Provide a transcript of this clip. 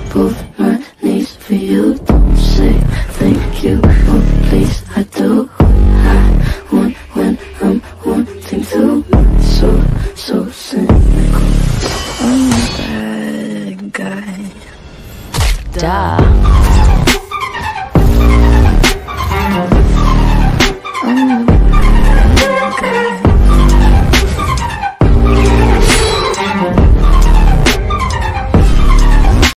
both my knees for you. Don't say thank you, oh please, I do what I want when I'm wanting to. So cynical. I'm a bad guy. Duh.